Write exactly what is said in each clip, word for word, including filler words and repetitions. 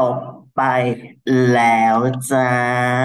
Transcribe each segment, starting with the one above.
บไปแล้วจ้า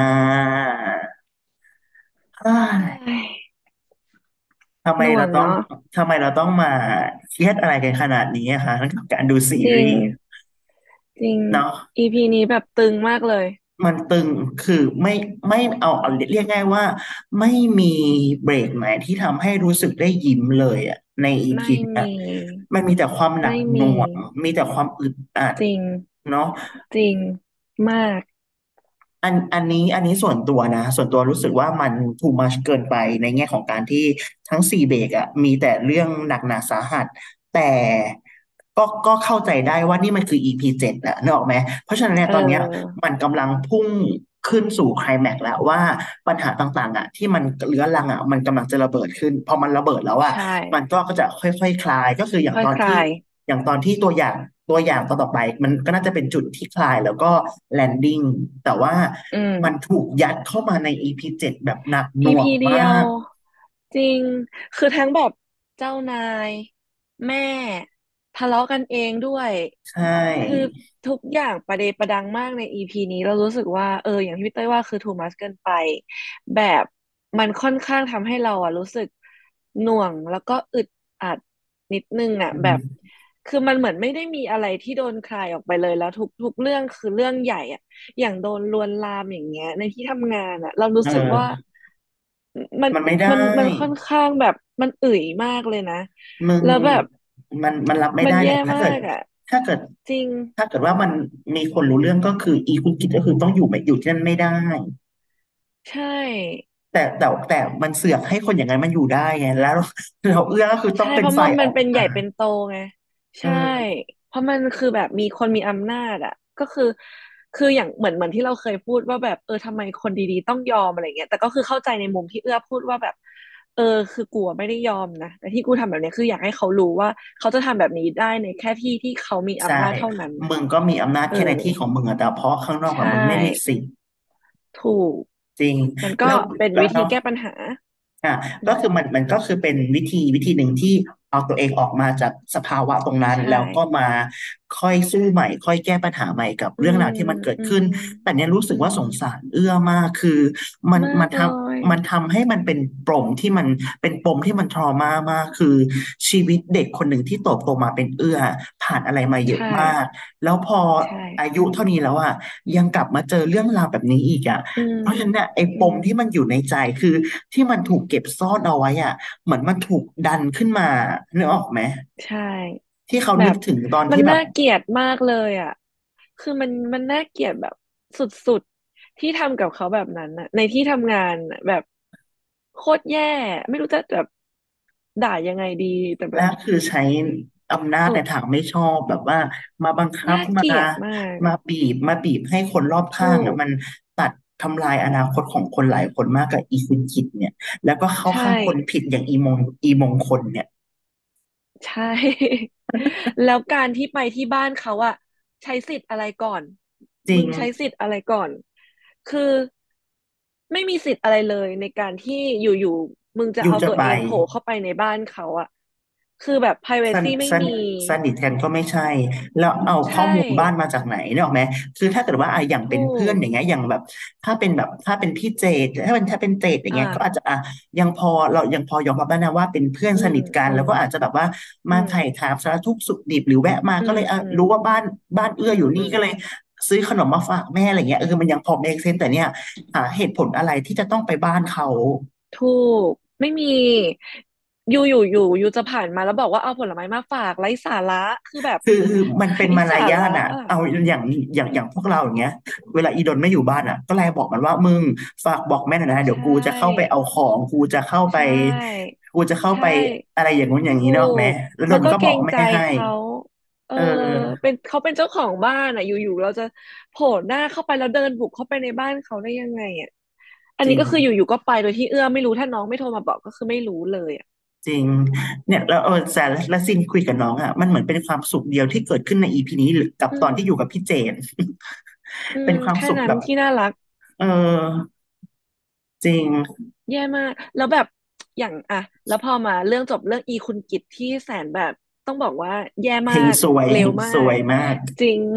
เฮ้เฮ้ยยทำไมหน่วเราต้องงเนาะทำไมเราต้องมาเครียดอะไรกันขนาดนี้อะคะกับการดูซีจริงรีส์จริงเนาะอี พี นี้แบบตึงมากเลยมันตึงคือไม่ไม่เอาเอาเรียกง่ายว่าไม่มีเบรกไหนที่ทำให้รู้สึกได้ยิ้มเลยอ่ะในอีไม่พีนี้มีมันมีแต่ความหนักไม่หน่มีวงมีแต่ความอึดอัดจริงเนาะจริงมากอันอันนี้อันนี้ส่วนตัวนะส่วนตัวรู้สึกว่ามัน too much เกินไปในแง่ของการที่ทั้งสี่เบรกอะมีแต่เรื่องหนักหนาสาหัสแต่ก็ก็เข้าใจได้ว่านี่มันคือ อี พี เจ็ดอะนึกออกไหมเพราะฉะนั้นเนี่เยตอนเนี้ยออมันกำลังพุ่งขึ้นสู่ไคลแม็กซ์แล้วว่าปัญหาต่างๆอะที่มันเรื้อรังอะมันกำลังจะระเบิดขึ้นพอมันระเบิดแล้วอะใช่มันก็จะค่อยๆคลายก็คืออย่างค่อยตอนที่คลายอย่างตอนที่ตัวอย่างตัวอย่างตอนต่อไปมันก็น่าจะเป็นจุดที่คลายแล้วก็แลนดิ้งแต่ว่าอืมมันถูกยัดเข้ามาใน อี พี เจ็ดแบบหนักหน่วงอี พี เดีมายวกจริงคือทั้งแบบเจ้านายแม่ทะเลาะกันเองด้วยใชคือ่ทุกอย่างประเดประดังมากใน อี พี นี้เรารู้สึกว่าเอออย่างที่พี่เต้ยว่าคือทูมัสเกินไปแบบมันค่อนข้างทำให้เราอะรู้สึกหน่วงแล้วก็อึดอัดนิดนึงอะอืแบบมคือมันเหมือนไม่ได้มีอะไรที่โดนคลายออกไปเลยแล้วทุกทุกเรื่องคือเรื่องใหญ่อะ อย่างโดนลวนลามอย่างเงี้ยในที่ทำงานอ่ะเรารู้เอสึกว่าอมันมันไม่ได้มันมันค่อนข้างแบบมันเอื่อยมากเลยนะมึงแล้วแบบมันมันรับไม่ได้เลมันแย่ยถ้าเกิดมากอ่ะถ้าเกิดจริงถ้าเกิดว่ามันมีคนรู้เรื่องก็คืออีคุณกิจก็คือต้องอยู่ไม่อยู่ที่นั่นไม่ได้ใช่แต่แต่แต่มันเสือกให้คนอย่างนั้นมันอยู่ได้ไงแล้วเราเอื้อก็คือต้องใช่เพราะเป็นฝ่ายอมันมันเป็นใหอกมาญ่เป็นโตไงเอใช่อเพราะมันคือแบบมีคนมีอำนาจอ่ะก็คือคืออย่างเหมือนเหมือนที่เราเคยพูดว่าแบบเออทำไมคนดีๆต้องยอมอะไรเงี้ยแต่ก็คือเข้าใจในมุมที่เอื้อพูดว่าแบบเออคือกูอะไม่ได้ยอมนะแต่ที่กูทำแบบเนี้ยคืออยากให้เขารู้ว่าเขาจะทำแบบนี้ได้ในแค่ที่ที่เขามีใช่อำนาจเท่านั้นมึงก็มีอำนาจเออแค่ในที่ของมึงอะแต่เพราะข้างนอกใชอะมึงไม่มี่สิทธิ์ถูกจริงมันก็แล้วเป็นวิธีแล้วเนาะแก้ปัญหาอ่ะอืมก็คือมันมันก็คือเป็นวิธีวิธีหนึ่งที่เอาตัวเองออกมาจากสภาวะตรงนั้นใช่แล้วก็มาค่อยสู้ใหม่ค่อยแก้ปัญหาใหม่กับอืมเรื่องราวที่มันเกิดอืมขึ้นแต่เนี้ยรู้สึอืกว่าสมงสารเอื้อมากคือมันมันทมากเลยำมันทำให้มันเป็นปมที่มันเป็นปมที่มันทรมามากคือชีวิตเด็กคนหนึ่งที่โตโตมาเป็นเอื้อผ่านอะไรมาเยอะใช่มากแล้วพอใช่อายุเท่านี้แล้วอ่ะยังกลับมาเจอเรื่องราวแบบนี้อีกอ่ะอืมเพราะฉะนั้นเนี่ยไอ้อืมปมที่มันอยู่ในใจคือที่มันถูกเก็บซ่อนเอาไว้อ่ะเหมือนมันถูกดันขึ้นมานึกออกไหมใช่ที่เขาแบบนึกถึงตอนมันที่แบบน่าเกลียดมากเลยอ่ะคือมันมันน่าเกลียดแบบสุดๆที่ทำกับเขาแบบนั้นน่ะในที่ทำงานน่ะแบบโคตรแย่ไม่รู้จะแบบด่ายังไงดีแต่แบบแล้วคือใช้อำนาจสุดในทางไม่ชอบแบบว่ามาบังคับมาน่าเกลียดมากมาบีบมาบีบให้คนรอบข้าถูกงอ่ะมันตัดทำลายอนาคตของคนหลายคนมากกับอีคุณคิดเนี่ยแล้วก็เข้าใช่ข้างคนผิดอย่างอีมงอีมงคลเนี่ยใช่แล้วการที่ไปที่บ้านเขาอะใช้สิทธิ์อะไรก่อนจริงมึงใช้สิทธิ์อะไรก่อน คือไม่มีสิทธิ์อะไรเลยในการที่อยู่ๆมึงจะเอาตัวอยู่จะไปเองโผล่เข้าไปในบ้านเขาอะคือแบบสน privacy ไม่สนมีสนิทกันก็ไม่ใช่แล้วเอาข้อใช่มูลบ้านมาจากไหนเนี่ยหรอกไหมคือถ้าเกิดว่าอ่ะอย่างเป็นถูเพื่อนกอย่างเงี้ยอย่างแบบถ้าเป็นแบบถ้าเป็นพี่เจดถ้าเป็นถ้าเป็นเจดอย่างเงี้ยก็อาจอ่าจะอ่ะยังพอเรายังพอยอมรับได้นะว่าเป็นเพื่อนอืมสนิทกันอืมแล้วก็อาจจะแบบว่าอืมามไถ่ถามสารทุกข์สุขดิบหรือแวะมาอืมก็เลยอ่ะอืมรู้ว่าบ้านบ้านเอื้ออยู่อืมอืมนี่ก็เลยซื้อขนมมาฝากแม่อะไรเงี้ยเออมันยังพอ make sense แต่เนี่ยหาเหตุผลอะไรที่จะต้องไปบ้านเขาถูกไม่มีอยู่อยู่อยู่อยู่จะผ่านมาแล้วบอกว่าเอาผลไม้มาฝากไร้สาระคือแบบคือคือมันเป็นไร้มารสาระยาทอะอะเอาอย่างอย่างอย่างพวกเราอย่างเงี้ยเวลาอีดนไม่อยู่บ้านอะก็ไลน์บอกมันว่ามึงฝากบอกแม่หน่อยนะเดี๋ยวใช่กูจะเข้าไปเอาของกูจะเข้าไปใช่กูจะเข้าใช่ไปอะไรอย่างงู้นอย่างนี้ถูเนกอะแม่กแล้วดแล้วก็นก็บอกเกรงใจไม่ให้เขาเออเออเป็นเขาเป็นเจ้าของบ้านอ่ะอยู่ๆเราจะโผล่หน้าเข้าไปแล้วเดินบุกเข้าไปในบ้านเขาได้ยังไงอ่ะอันจริงนี้ก็คืออยู่ๆก็ไปโดยที่เอื้อไม่รู้ถ้าน้องไม่โทรมาบอกก็คือไม่รู้เลยอ่ะจริงเนี่ยแล้วเออแซนและซินคุยกับน้องอะมันเหมือนเป็นความสุขเดียวที่เกิดขึ้นในอีพีนี้หรือกับอืตอนที่อยู่กับมพี่เจนอืเป็มนความแค่นั้นสุขแบบที่น่ารักเออจริงแย่มากแล้วแบบอย่างอ่ะแล้วพอมาเรื่องจบเรื่องอีคุณกิจที่แสนแบบต้องบอกว่าแย่เฮมากงซวยเร็เฮงซวมากวยมากจริง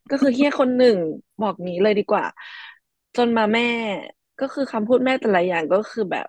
ก็คือเฮี้ยคนหนึ่งบอกงี้เลยดีกว่าจนมาแม่ก็คือคำพูดแม่แต่ละอย่างก็คือแบบ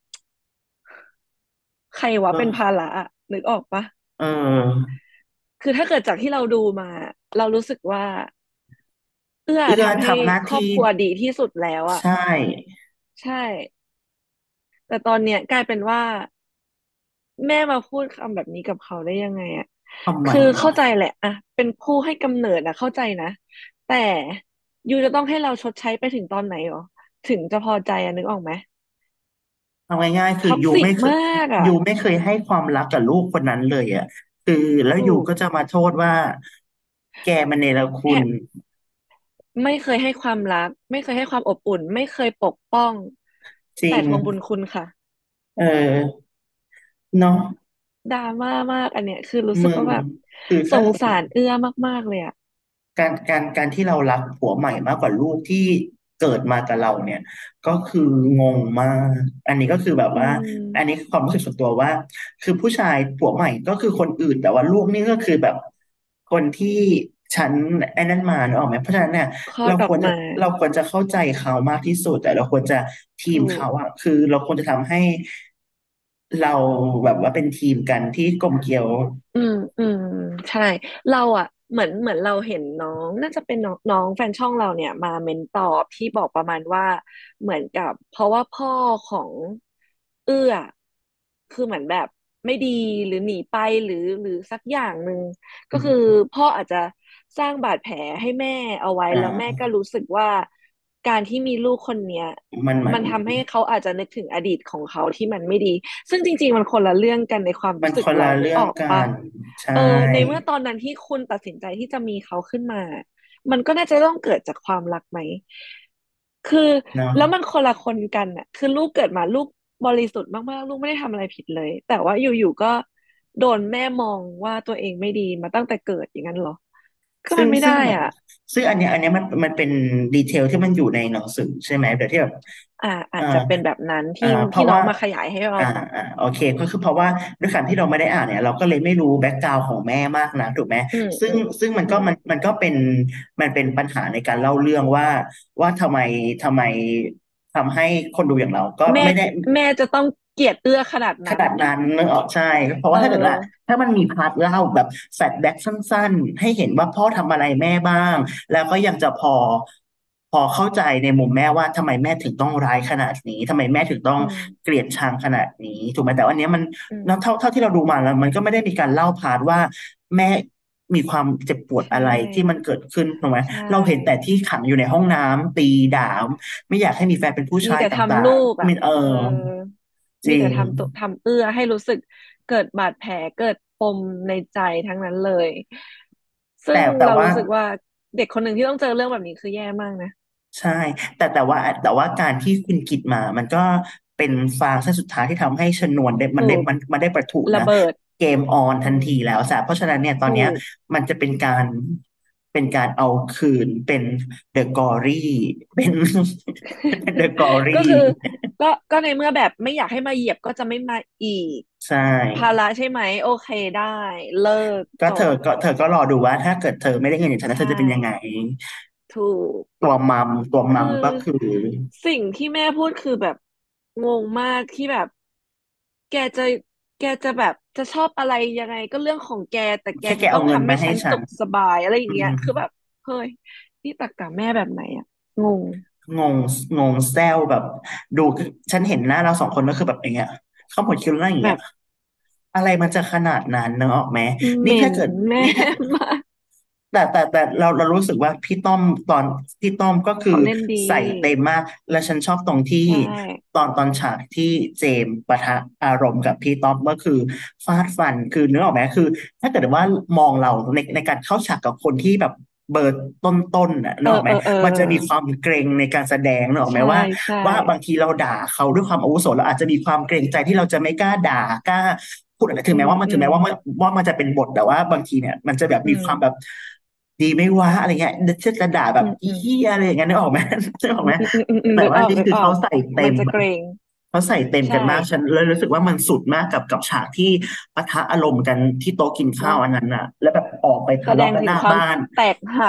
ใครวะเนาะเป็นภาระอะนึกออกปะเออคือถ้าเกิดจากที่เราดูมาเรารู้สึกว่าเอื้อเอื้อทำให้ทำหน้าที่ครอบครัวดีที่สุดแล้วอะใช่ใช่แต่ตอนเนี้ยกลายเป็นว่าแม่มาพูดคำแบบนี้กับเขาได้ยังไงอะทำไมคือเนาะเข้าใจแหละอะเป็นผู้ให้กำเนิดนะเข้าใจนะแต่ยูจะต้องให้เราชดใช้ไปถึงตอนไหนหรอถึงจะพอใจอะนึกออกไหมเอาง่ายๆคือท็อกซิกยูไม่เคยมากอ่ะยูไม่เคยให้ความรักกับลูกคนนั้นเลยอ่ะคือแล้วยูถูกก็จะมาโทษว่าแกมันเนรคุณแทบไม่เคยให้ความรักไม่เคยให้ความอบอุ่นไม่เคยปกป้องจริงแต่ทวงบุญคุณค่ะเออเนาะดราม่ามากอันเนี้ยคือรู้สึมึงกว่าแบบคือถ้าสงสารเอื้อมากๆเลยอ่ะการการการที่เรารักผัวใหม่มากกว่าลูกที่เกิดมากับเราเนี่ยก็คืองงมากอันนี้ก็คือแบบอืว่าอันนี้มความรู้สึกส่วนตัวว่าคือผู้ชายผัวใหม่ก็คือคนอื่นแต่ว่าลูกนี่ก็คือแบบคนที่ฉันไอ้นั่นมาเนกออกไหมเพราะฉะนั้นเนี่ยคลอเราควรจะดออกมาเราควรจะเข้าใจเขามากที่สุดแต่เราควรจะทีมถูกเขาอะคือเราควรจะทำให้เราแบบว่าเป็นทีมกันที่กลมเกลียวอืมอืมใช่เราอ่ะเหมือนเหมือนเราเห็นน้องน่าจะเป็นน้องน้องแฟนช่องเราเนี่ยมาเมนตอบที่บอกประมาณว่าเหมือนกับเพราะว่าพ่อของเอื้อคือเหมือนแบบไม่ดีหรือหนีไปหรือหรือสักอย่างหนึ่งก็คืออืมพ่ออาจจะสร้างบาดแผลให้แม่เอาไว้อ่แล้วแม่ก็ารู้สึกว่าการที่มีลูกคนเนี้ยมันมันมันทำให้เขาอาจจะนึกถึงอดีตของเขาที่มันไม่ดี ซึ่งจริงๆมันคนละเรื่องกันในความมันคนรู้สึกเรานึกละเรื่องกัออกปะนใช่เออในเมื่อตอนนั้นที่คุณตัดสินใจที่จะมีเขาขึ้นมา มันก็น่าจะต้องเกิดจากความรักไหม คือเนาะแล้วมันคนละคนกันอ่ะคือลูกเกิดมาลูกบริสุทธิ์มากๆลูกไม่ได้ทำอะไรผิดเลย แต่ว่าอยู่ๆก็โดนแม่มองว่าตัวเองไม่ดีมาตั้งแต่เกิดอย่างนั้นเหรอก็ซึ่มันไม่ได้งซึ่งอ่ะซึ่งอันเนี้ยอันเนี้ยมันมันเป็นดีเทลที่มันอยู่ในหนังสือใช่ไหมเดี๋ยวที่แบบอ่าอาอ่าจจะเป็นแบบนั้นอ่าที่ที่เพราะว่าน้องมาขยายให้เราอ่าฟังอ่าโอเคก็คือเพราะว่าด้วยความที่เราไม่ได้อ่านเนี่ยเราก็เลยไม่รู้แบ็กกราวด์ของแม่มากนะถูกไหมอืมซึ่งอืมซึ่งมันอืมก็มันมันก็เป็นมันเป็นปัญหาในการเล่าเรื่องว่าว่าทำไมทำไมทำให้คนดูอย่างเราก็แม่ไม่ได้แม่จะต้องเกลียดเอื้อขนาดนั้นขนาดนั้นนึกออกใช่เพราะเอว่าถ้าเกิดว่าอถ้ามันมีพาร์ทเล่าแบบแฟลชแบ็กสั้นๆให้เห็นว่าพ่อทำอะไรแม่บ้างแล้วก็ยังจะพอพอเข้าใจในมุมแม่ว่าทำไมแม่ถึงต้องร้ายขนาดนี้ทำไมแม่ถึงต้องอืมเกลียดชังขนาดนี้ถูกไหมแต่ว่าอันเนี้ยมันอืมเท่าเท่าที่เราดูมาแล้วมันก็ไม่ได้มีการเล่าพาร์ทว่าแม่มีความเจ็บปวดใชอะไรที่มัน่เกิดขึ้นถูกไหมใช่เราเห็นแต่ที่ขังอยู่ในห้องน้ำตีด่าไม่อยากให้มีแฟนเป็นผู้มีชายตแต่่าทำลูงกอ่ะๆมีเออเออจริงมีแต่ทำตัวทำเอื้อให้รู้สึกเกิดบาดแผลเกิดปมในใจทั้งนั้นเลยซึ่แต่งเราแต่ว่ารู้สึกว่าเด็กคนหนึ่งที่ต้องเจอเรื่องแบบนี้คือแย่มากนะใช่แต่แต่ว่าแต่ว่าการที่คุณกิจมามันก็เป็นฟางเส้นสุดท้ายที่ทำให้ชนวนได้มันได้ถูกมันมันได้ประทุนะระเบิดเกมออนอืทันทีมแล้วสะเพราะฉะนั้นเนี่ยตอนถูเนี้ยกมันจะเป็นการเป็นการเอาคืนเป็นเดอะกอรี่เป็นเป็นเดอะกอรี่ก็คือก็ก็ในเมื่อแบบไม่อยากให้มาเหยียบก็จะไม่มาอีกใช่ภาระใช่ไหมโอเคได้เลิกก็จบเธอก็เธอก็รอดูว่าถ้าเกิดเธอไม่ได้เงินอย่างฉันแล้วเธใช่อจะเป็นยังไงถูกตัวมัมตัวมัคือมก็คือสิ่งที่แม่พูดคือแบบงงมากที่แบบแกจะแกจะแบบจะชอบอะไรยังไงก็เรื่องของแกแต่แกแค่แกจะต้องเอาเงินทำให้ฉันมาให้ฉันสุขสบายอะไรอย่าอืงเงี้ยคือแบมบเฮ้ยนี่ตรรกะแม่แบบไหนอะงงงงงงแซวแบบดูฉันเห็นหน้าเราสองคนก็คือแบบอย่างเงี้ยข้าวหมดคิ้วแล้วอย่างเงี้ยแบบอะไรมันจะขนาดนั้นนึกออกไหมเหม็นนี่ถ้าเกิดแม่นี่ถ้ามากแต่แต่แต่เราเรารู้สึกว่าพี่ต้อมตอนพี่ต้อมก็คือเขาเล่นดีใส่เต็มมากและฉันชอบตรงที่ใช่ตอนตอนฉากที่เจมส์ปะทะอารมณ์กับพี่ต้อมก็คือฟาดฟันคือนึกออกไหมคือถ้าเกิดว่ามองเราในในการเข้าฉากกับคนที่แบบเบอร์ต้นๆน่ะนึกออกไหมเออเออเออมันจะมีความเกรงในการแสดงนึกออกไหมใช่ว่าใช่ว่าบางทีเราด่าเขาด้วยความอาวุโสเราอาจจะมีความเกรงใจที่เราจะไม่กล้าด่ากล้าพูดอะไรถึอืงแม้ว่ามันมอืมถึงแม้ว่ามันว่ามันจะเป็นบทแต่ว่าบางทีเนี่ยมันจะแบบอืมมีความแบบดีไม่ว่าอะไรเงี้ยเช่นจะด่าแบบอีอืมอืมเหี้ยอะไรอย่างเงี้ยนึกออกไหมนึกออกไหมอืมอืมอืมอืมอืมแต่นึกออกว่านี่คือนึกออกเขาใส่เต็มันมอะจะเกรงเขาใส่เต็มใช่กันมากฉันเลยรู้สึกว่ามันสุดมากกับกับฉากที่ปะทะอารมณ์กันที่โต๊ะกินข้าวเนาะอันนั้นน่ะแล้วแบบออกไปแสดทะเลาะกันงถึงความหน้าบ้านแตกหัก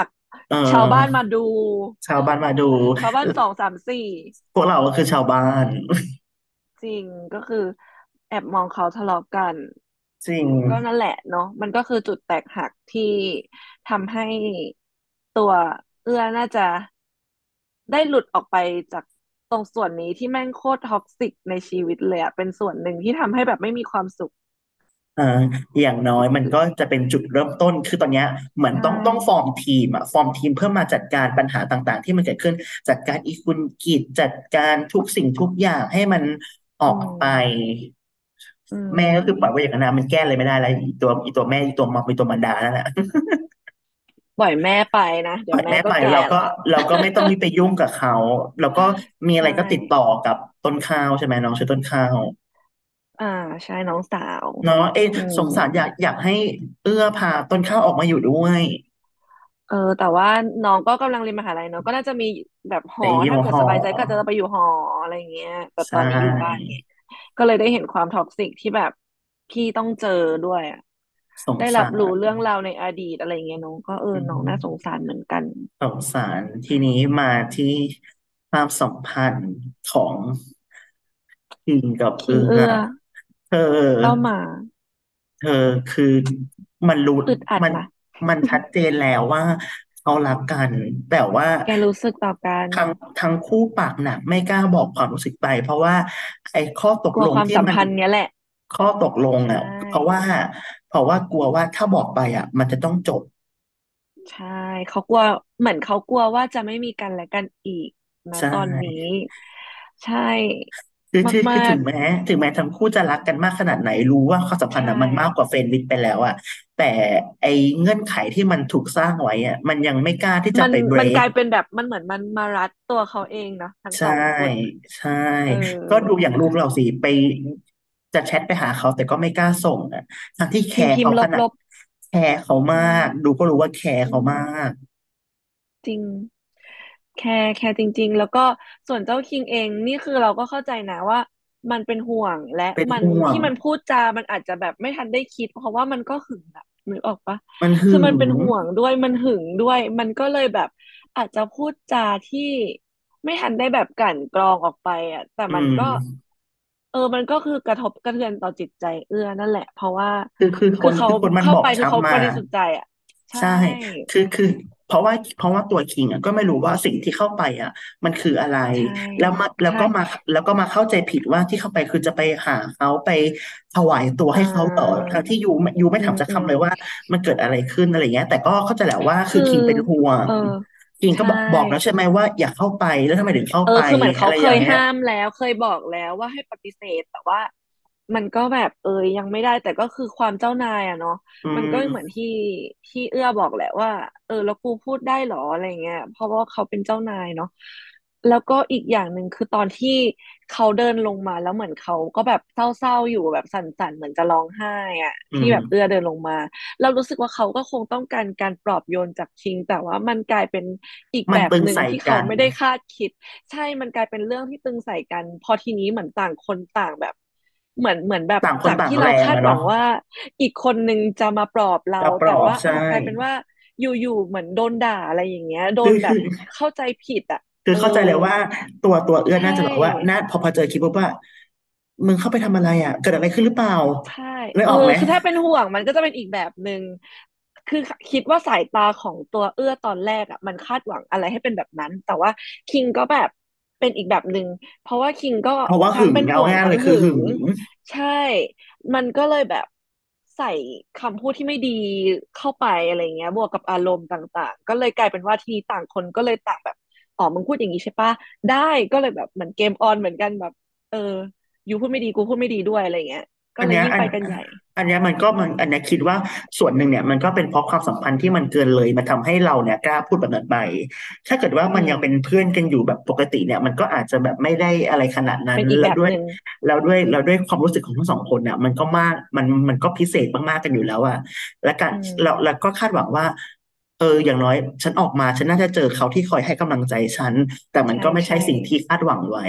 เอชาวบ้านอมาดูชาวบ้านมาดูชาวบ้านสองสามสี่พวกเราก็คือชาวบ้านจริงก็คือแอบมองเขาทะเลาะกันจริงก็นั่นแหละเนาะมันก็คือจุดแตกหักที่ทำให้ตัวเอื้อน่าจะได้หลุดออกไปจากตรงส่วนนี้ที่แม่งโคตรท็อกซิกในชีวิตเลยอะเป็นส่วนหนึ่งที่ทำให้แบบไม่มีความสุขอ่าอย่างน้อยมันก็จะเป็นจุดเริ่มต้นคือตอนเนี้ยเหมือนใช่ต้องต้องฟอร์มทีมอะฟอร์มทีมเพื่อมาจัดการปัญหาต่างๆที่มันเกิดขึ้นจัดการอีคุนกิจจัดการทุกสิ่งทุกอย่างให้มันออือกไปมอืแม่ก็คือปล่อยมไว้อย่างนั้นนะมันแก้อะไรไม่ได้แล้วอีตัวอีตัวแม่อีตัวมอมอีตัวมันดานั่นแหละปล่อยแม่ไปนะปเดี๋ยวล่อยแม่ไปแม่ก็แก่เราก็ละเราก็ไม่ต้องมีไปยุ่งกับเขาเราก็มีอะไรใช่ก็ติดต่อกับต้นข้าวใช่ไหมน้องชื่อต้นข้าวอ่าใช่น้องสาวเนาะเอ๊ะอืมสงสารอยากอยากให้เอื้อพาต้นข้าวออกมาอยู่ด้วยเออแต่ว่าน้องก็กำลังเรียนมหาลัยเนาะก็น่าจะมีแบบหอแต่อยู่ถ้าเกิดหอสบายใจก็อาจจะไปอยู่หออะไรเงี้ยแต่ใชตอนนี้อยู่บ้าน่ไงก็เลยได้เห็นความท็อกซิกที่แบบพี่ต้องเจอด้วยอะสงสาได้รับรู้รเรื่องราวในอดีตอะไรเงี้ยน้องก็เอออืน้องน่าสงมสารเหมือนกันสงสารทีนี้มาที่ความสัมพันธ์ของคิงกับคิงเอื้อเอื้อเธอเจ้าหมาเธอคือมันรู้อึดอัดมันนะมันชัดเจนแล้วว่าเขารักกันแต่ว่าแกรู้สึกต่อกันทั้งทั้งคู่ปากหนักไม่กล้าบอกความรู้สึกไปเพราะว่าไอ้ข้อตกลกลัวความงที่มันสัมพันธ์เนี้ยแหละข้อตกลงใชอ่ะเพราะว่า่เพราะว่ากลัวว่าถ้าบอกไปอ่ะมันจะต้องจบใช่เขากลัวเหมือนเขากลัวว่าจะไม่มีกันและกันอีกนะใช่ตอนนี้ใช่คือคือมากคือถึงแม้ถึงแม้ทั้งคู่จะรักกันมากขนาดไหนรู้ว่าความสัมๆใช่พันธ์อ่ะมันมากกว่าเฟรนด์ลิสต์ไปแล้วอ่ะแต่ไอ้เงื่อนไขที่มันถูกสร้างไว้อ่ะมันยังไม่กล้าที่จะมันไปเบรกมันกลายเป็นแบบมันเหมือนมันมารัดตัวเขาเองเนาะทั้งใช่สองคนใช่เก็ดูอออย่างลูกเราสิไปจะแชทไปหาเขาแต่ก็ไม่กล้าส่งอ่ะทั้งที่แคร์พิมพ์พิมพ์ลเขาขนาดบแคร์เขาๆอืมามกดูก็รู้ว่าแคร์อืเขามามกจริง แคร์แคร์จริงๆแล้วก็ส่วนเจ้าคิงเองนี่คือเราก็เข้าใจนะว่ามันเป็นห่วงและเป็นมันห่วงที่มันพูดจามันอาจจะแบบไม่ทันได้คิดเพราะว่ามันก็หึงอะนึกออกปะมันหึคือมันงเป็นห่วงด้วยมันหึงด้วยมันก็เลยแบบอาจจะพูดจาที่ไม่ทันได้แบบกลั่นกรองออกไปอะแต่อืมันก็มเออมันก็คือกระทบกระเทือนต่อจิตใจเอื้อนั่นแหละเพราะว่าคือคือคคือเขานคือคนมันเข้าบอบไปคือเขาช้ำมาบริสุทธิ์ใจอะใช่ใช่คือคือเพราะว่าเพราะว่าตัวคิงอ่ะก็ไม่รู้ว่าสิ่งที่เข้าไปอ่ะมันคืออะไรใช่แล้วมาแล้วใช่ก็มาแล้วก็มาเข้าใจผิดว่าที่เข้าไปคือจะไปหาเขาไปถวายตัวอ่ให้เขาต่อาทั้งที่ยูยูไม่อืมอืมถามสักคำเลยว่ามันเกิดอะไรขึ้นอะไรเงี้ยแต่ก็เข้าใจแหละว่าคือคือคิงเป็นห่วงเออคิงก็ใช่บอกบอกแล้วใช่ไหมว่าอย่าเข้าไปแล้วทำไมถึงเข้าเออไปคือเหมือนเขาอะไรอย่างเงี้ยเคยห้ามแล้วเคยบอกแล้วว่าให้ปฏิเสธแต่ว่ามันก็แบบเออยังไม่ได้แต่ก็คือความเจ้านายอะเนาะอืมันก็เหมือนมที่ที่เอื้อบอกแหละว่าเออแล้วกูพูดได้เหรออะไรเงี้ยเพราะว่าเขาเป็นเจ้านายเนาะแล้วก็อีกอย่างหนึ่งคือตอนที่เขาเดินลงมาแล้วเหมือนเขาก็แบบเศร้าๆอยู่แบบสั่นๆเหมือนจะร้องไห้อะอืที่แบบเอื้อมเดินลงมา เรารู้สึกว่าเขาก็คงต้องการการปลอบโยนจากคิงแต่ว่ามันกลายเป็นอีกแบบมันตึงใส่หนึ่งที่เขากันไม่ได้คาดคิดใช่มันกลายเป็นเรื่องที่ตึงใส่กันพอทีนี้เหมือนต่างคนต่างแบบเหมือนเหมือนแบบต่างคนจากต่างแรที่เราคาดงอะเนาะหวังว่าอีกคนนึงจะมาปลอบเราจะปลแต่ว่าอ้าอบใช่วกลายเป็นว่าอยู่ๆเหมือนโดนด่าอะไรอย่างเงี้ยโดนแบบคือคือเข้าใจผิดอ่ะคือเออเข้าใจเลยว่าตัวตัวเอื้อใช่น่าจะแบบว่าน่าพอพอเจอคลิปปุ๊บว่ามึงเข้าไปทำอะไรอ่ะเกิดอะไรขึ้นหรือเปล่าใช่เออเลยออกไหมคือถ้าเป็นห่วงมันก็จะเป็นอีกแบบหนึ่งคือคิดว่าสายตาของตัวเอื้อตอนแรกอ่ะมันคาดหวังอะไรให้เป็นแบบนั้นแต่ว่าคิงก็แบบเป็นอีกแบบหนึ่งเพราะว่าคิงก็เพราะว่าหึงทั้งเป็นเอาง่ายๆห่วงทั้งหึงเลยคือหึงใช่มันก็เลยแบบใส่คำพูดที่ไม่ดีเข้าไปอะไรเงี้ยบวกกับอารมณ์ต่างๆก็เลยกลายเป็นว่าทีนี้ต่างคนก็เลยต่างแบบอ๋อมึงพูดอย่างนี้ใช่ปะได้ก็เลยแบบเหมือนเกมออนเหมือนกันแบบเออยูพูดไม่ดีกูพูดไม่ดีด้วยอะไรเงี้ย ก็เลยยิ่งอันเนี้ยอันไปกันใหญ่อันเนี้ยมันก็มันอันเนี้ยคิดว่าส่วนหนึ่งเนี่ยมันก็เป็นเพราะความสัมพันธ์ที่มันเกินเลยมันทำให้เราเนี่ยกล้าพูดแบบนั้นไปถ้าเกิดว่าอืมันยังเป็นมเพื่อนกันอยู่แบบปกติเนี่ยมันก็อาจจะแบบไม่ได้อะไรขนาดนั้นเป็นอีกแล้วด้วยแบบหนึ่งแล้วด้วยแล้วด้วยความรู้สึกของทั้งสองคนเนี่ยมันก็มากมันมันก็พิเศษมากๆกันอยู่แล้วอะและการอืเราแล้วมก็คาดหวังว่าเอออย่างน้อยฉันออกมาฉันน่าจะเจอเขาที่คอยให้กำลังใจฉันแต่มันใช่ก็ไม่ใช่ใช่สิ่งที่คาดหวังไว้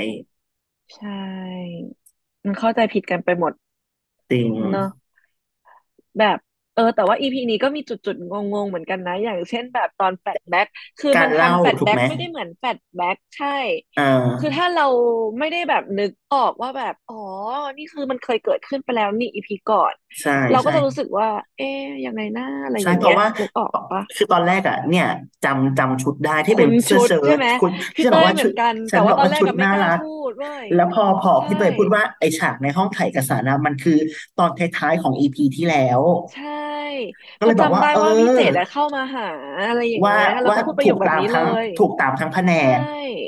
ใช่มันเข้าใจผิดกันไปหมดจริงเนอะแบบเออแต่ว่าอีพีนี้ก็มีจุดๆงงๆเหมือนกันนะอย่างเช่นแบบตอนแฟลชแบ็กคือการเล่ามันทำแฟลชถูกไหมแบ็กไม่ได้เหมือนแฟลชแบ็กใช่เออคือถ้าเราไม่ได้แบบนึกออกว่าแบบอ๋อนี่คือมันเคยเกิดขึ้นไปแล้วนี่อีพีก่อนใช่เราก็ใช่จะรู้สึกว่าเอ๊ยยังไงนะอะไรอย่างเงี้ยใช่เพราะว่านึกออกปะคือตอนแรกอ่ะเนี่ยจำจำชุดได้ที่เป็นคุ้นเสื้อเชิ้ชุดใช่ไหมตคุณที่พี่เต้ฉันบอกว่าชุดยเหมือนกันฉันบอกแต่ว่าตอนว่าชุดแรกก็ไม่น่ารักกล้าพูดเว้ยแล้วพอพอใช่พี่เตยพูดว่าไอฉากในห้องถ่ายเอกสารนะมันคือตอนท้ายๆของอีพีที่แล้วใช่ก็เลยบอกเพราะจำได้ว่าเอว่าพี่เจอดอะเข้ามาหาอะไรอย่างว่าเงี้ยแล้วว่าก็พูดประถูกโยคแบบนี้เลตามทั้งยถูกตามทั้งแผนใชก่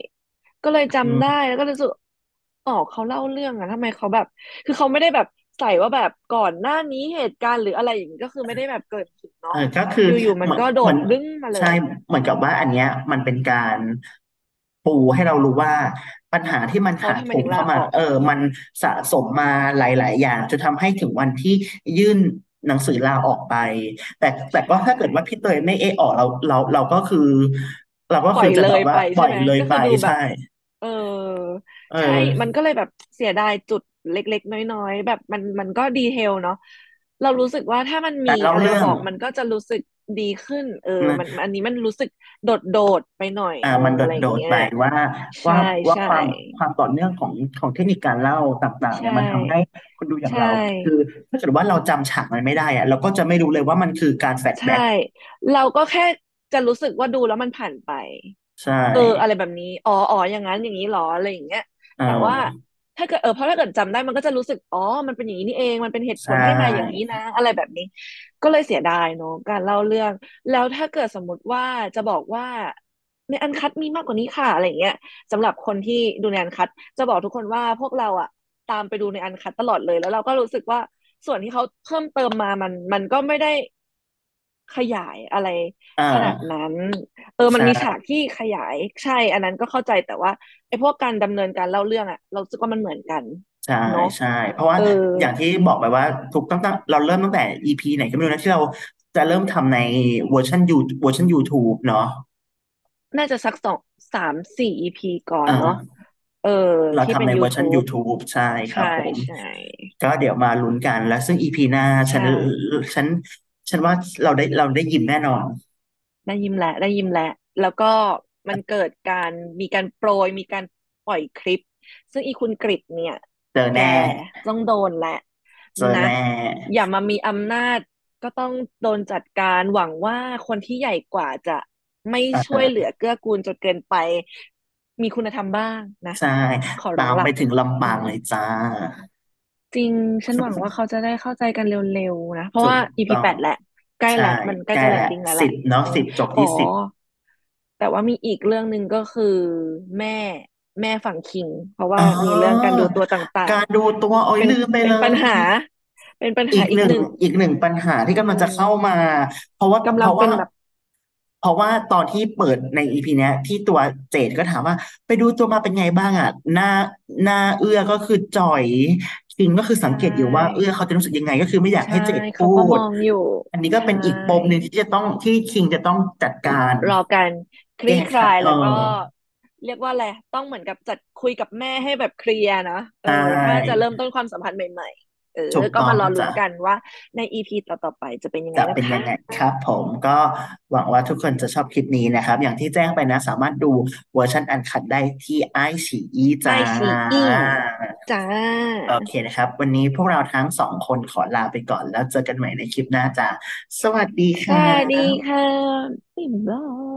ก็เลยอืจำได้มแล้วก็รู้สึกอ๋อเขาเล่าเรื่องอะทำไมเขาแบบคือเขาไม่ได้แบบใส่ว่าแบบก่อนหน้านี้เหตุการณ์หรืออะไรอย่างนี้ก็คือไม่ได้แบบเกิดขึ้นเอเนาะอก็คืออยู่ๆมันเหมือนก็โดเหมือนดดึงมาเลใช่ยเหมือนกับว่าอันเนี้ยมันเป็นการปูให้เรารู้ว่าปัญหาที่มันถาโถเขาทำไมถึมเข้ามางลาออกเออมันสะสมมาหลายๆอย่างจนทำให้ถึงวันที่ยื่นหนังสือลาออกไปแต่แต่ใชก็ถ้าเกิดว่า่พี่เตยไม่เออออกเราเราเราก็คือเราก็คือปล่อยเลยจะแบบว่าไปใช่ไหมปล่อยเลยก็ไปใช่คือดูแบบเออเใช่มันออก็เลยแบบเสียดายจุดเล็กๆน้อยๆแบบมันมันก็ดีเทลเนาะเรารู้สึกว่าถ้ามันมีการเล่าอะไรมาเรื่องบอกมันก็จะรู้สึกดีขึ้นเออมันนะอันนี้มันรู้สึกโดดโดดไปหน่อยอ่านึงมันโดอะไรอย่างเงี้ยดๆไปว่าว่าใช่ว่าใช่ความความต่อเนื่องของของเทคนิคการเล่าต่างๆใชเนี่ยมันทำให้่คนดูอย่างใช่เราคือถ้าเกิดว่าเราจำฉากมันไม่ได้อะเราก็จะไม่รู้เลยว่ามันคือการแฟลชใช่แบ็กเราก็แค่จะรู้สึกว่าดูแล้วมันผ่านไปใช่เอออะไรแบบนี้อ๋ออ๋ออย่างนั้นอย่างนี้หรออะไรอย่างเงี้ยเอแต่ว่าอถ้าเกิดเออเพราะถ้าเกิดจำได้มันก็จะรู้สึกอ๋อมันเป็นอย่างนี้นี่เองมันเป็นเหตุผใช่ลที่มาอย่างนี้นะอะไรแบบนี้ก็เลยเสียดายเนอะการเล่าเรื่องแล้วถ้าเกิดสมมติว่าจะบอกว่าในอันคัดมีมากกว่านี้ค่ะอะไรอย่างเงี้ยสำหรับคนที่ดูในอันคัดจะบอกทุกคนว่าพวกเราอะตามไปดูในอันคัดตลอดเลยแล้วเราก็รู้สึกว่า ส่วนที่เขาเพิ่มเติมมามันมันก็ไม่ได้ขยายอะไรอ่ขนาดานั้นเออมันมีฉากใช่ที่ขยายใช่อันนั้นก็เข้าใจแต่ว่าไอ้พวกการดำเนินการเล่าเรื่องอะเรารู้สึกว่ามันเหมือนกันใช่เนาะใช่เพราะว่าเอออย่างที่บอกไปว่าถูกตั้งแต่เราเริ่มตั้งแต่ อี พี ไหนก็ไม่รู้นะที่เราจะเริ่มทำในเวอร์ชันยูเวอร์ชัน YouTube เนาะน่าจะสักสองสามสี่อีพีก่อนเนาะอ่าเออเราที่เป็นทำในเวอร์ชัน YouTube YouTube ใช่ครัใช่บผมใช่ก็เดี๋ยวมาลุ้นกันและซึ่ง อี พี หน้าฉัใช่นฉันฉันว่าเราได้เราได้ยินแน่นอนได้ยิ้มแหละได้ยิ้มแหละแล้วก็มันเกิดการมีการโปรยมีการปล่อยคลิปซึ่งอีคุณกริดเนี่ย แกเจอแน่ต้องโดนแหละนะเจอแน่อย่ามามีอำนาจก็ต้องโดนจัดการหวังว่าคนที่ใหญ่กว่าจะไม่เช่วยเหลือออเกื้อกูลจนเกินไปมีคุณธรรมบ้างนะใช่ขอร้ตามองล่ะไปถึงลำปางอืมเลยจ้าจริงฉันหวังว่าเขาจะได้เข้าใจกันเร็วๆนะเพราะถูว่ากอี พีต้องแปดแหละใกล้ใช่แล้วมันใกล้จะแลนใกล้แหละดิ้งแล้วแหละสิบเนาะเออสิบจบอ๋อที่สิบแต่ว่ามีอีกเรื่องหนึ่งก็คือแม่แม่ฝั่งคิงเพราะอ๋ว่ามีเรื่องอการดูตัวต่างการดูตัวโอ้ๆเป็นยลืมไปเป็เลยนปัญหาเป็นปัญหาอีกหนึ่งอีกหนึ่งอีกหนึ่งปัญหาที่อืกำลังจะเข้ามมาเพราะว่ากำเพราะว่าลังเป็นแบบเพราะว่าตอนที่เปิดในอีพีเนี้ยที่ตัวเจดก็ถามว่าไปดูตัวมาเป็นไงบ้างอ่ะหน้าหน้าเอื้อก็คือจ่อยคิงก็คือใชสังเกตอยู่ว่าเอื้่อเขาจะรู้สึกยังไงก็คือไม่อยากใช่ให้เจดพูเขาก็มดองอยู่อันนี้ก็ใช่เป็นอีกปมหนึ่งที่จะต้องที่คิงจะต้องจัดการรอการคลี่แก้ไขคลายเอแล้วก็อเรียกว่าอะไรต้องเหมือนกับจัดคุยกับแม่ให้แบบเคลียร์นะเอใชอถ้าจะ่เริ่มต้นความสัมพันธ์ใหม่ๆเออถูกต้องก็มารอลุ้นจ้ะกันว่าในอีพีต่อๆไปจะเป็นยังไงนะคะจะเป็นยังไงครับผมก็หวังว่าทุกคนจะชอบคลิปนี้นะครับอย่างที่แจ้งไปนะสามารถดูเวอร์ชันอันคัดได้ที่ไอฉีอีไอจ้าซีอีจ้าโอเคนะครับวันนี้พวกเราทั้งสองคนขอลาไปก่อนแล้วเจอกันใหม่ในคลิปหน้าจ้าสวัสดีสค่วัสดีะค่ะบ๊ายบาย